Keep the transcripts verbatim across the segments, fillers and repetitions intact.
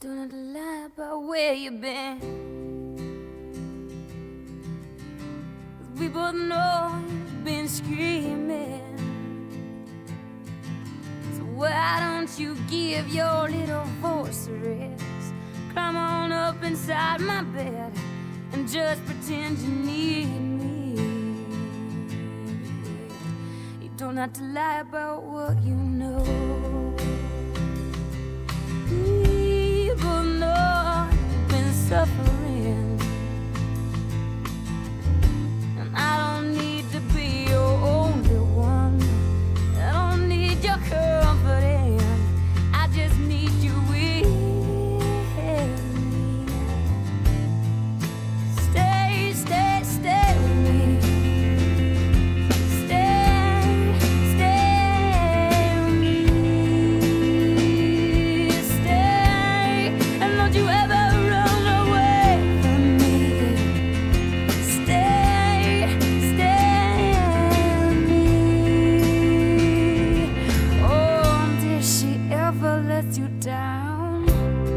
don't have to lie about where you've been, 'cause we both know you've been screaming. So why don't you give your little voice a rest? Climb on up inside my bed and just pretend you need me. You don't have to lie about what you know. People know you've been suffering, and I don't need to be your only one. I don't need your comforting, I just need you with me. Stay, stay, stay with me. Stay, stay with me. Stay, and don't you ever run away from me. Stay, stay with me. Oh, did she ever let you down?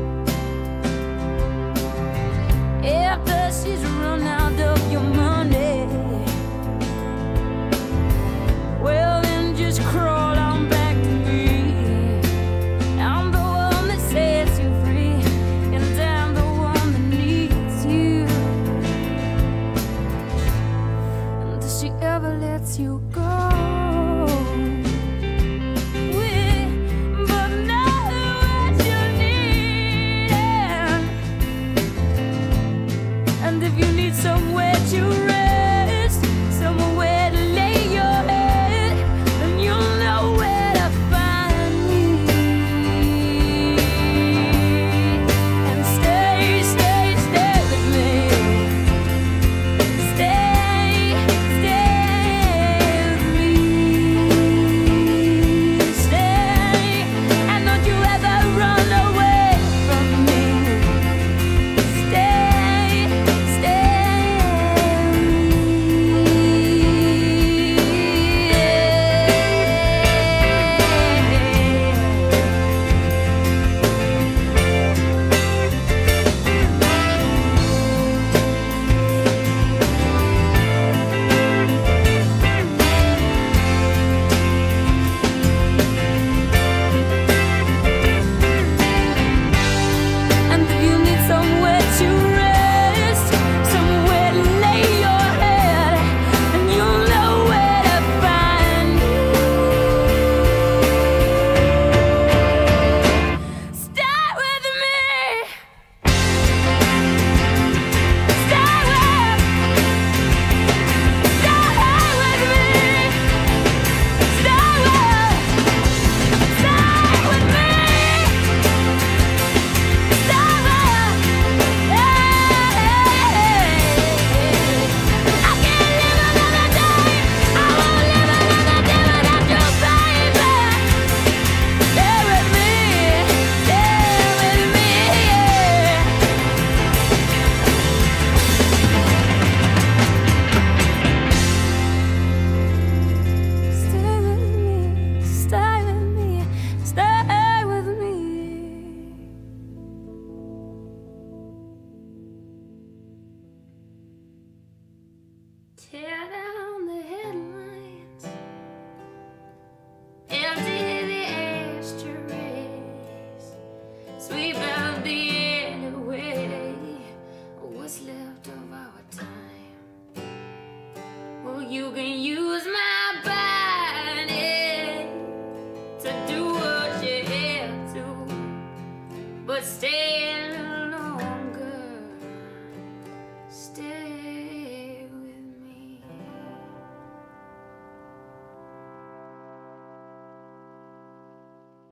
After she's run out of your money, well then just crawl on back to me. I'm the one that sets you free, and I'm the one that needs you. And does she ever let you go? We both know what you need, and if you need somewhere to rest, somewhere to lay your head, then you'll know where to find me. And stay, stay, stay with me. Stay, stay with me. Stay, and don't you ever run away from me. Stay, stay with And if you need somewhere to rest, somewhere to lay your head, then you'll know where to find me. Stay with me. Stay with, stay with me. Stay with, stay with me. Stay with, I can't live another day. I won't live another day without you, baby. Stay with me, stay with me, yeah. Stay with me, stay with me, stay with me. Tear down the headlines, empty the ashtrays, sweep out the alleyway. What's left of our time? Well, you can use my body to do what you have to, but stay